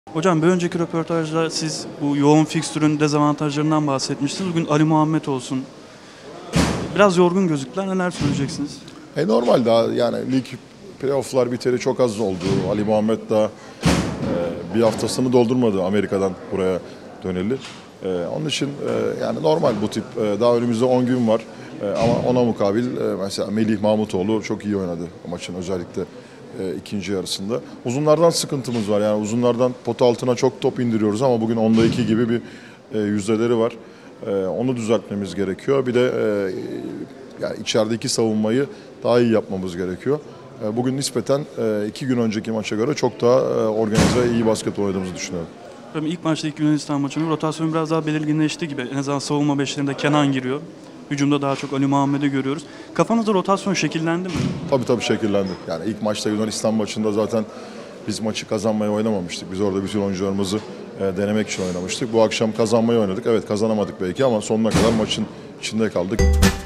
Hocam bir önceki röportajda siz bu yoğun fikstürün dezavantajlarından bahsetmiştiniz. Bugün Ali Muhammed olsun. Biraz yorgun gözüktüler. Neler söyleyeceksiniz? Normal daha yani lig playoff'lar biteri çok az oldu. Ali Muhammed daha bir haftasını doldurmadı Amerika'dan buraya döneli. Onun için yani normal bu tip daha önümüzde 10 gün var. Ama ona mukabil mesela Melih Mahmutoğlu çok iyi oynadı maçın özellikle ikinci yarısında. Uzunlardan sıkıntımız var. Yani uzunlardan pot altına çok top indiriyoruz ama bugün 10'da 2 gibi bir yüzdeleri var. Onu düzeltmemiz gerekiyor. Bir de yani içerideki savunmayı daha iyi yapmamız gerekiyor. Bugün nispeten 2 gün önceki maça göre çok daha organize, iyi basketbol oynadığımızı düşünüyorum. Tabii ilk maçta ilk Yunanistan maçında rotasyon biraz daha belirginleşti gibi. En azından savunma beşlerinde Kenan giriyor. Hücumda daha çok Ali Muhammed'i görüyoruz. Kafanızda rotasyon şekillendi mi? Tabii şekillendi. Yani ilk maçta Yunanistan maçında zaten biz maçı kazanmaya oynamamıştık. Biz orada bütün oyuncularımızı denemek için oynamıştık. Bu akşam kazanmayı oynadık. Evet kazanamadık belki ama sonuna kadar maçın içinde kaldık.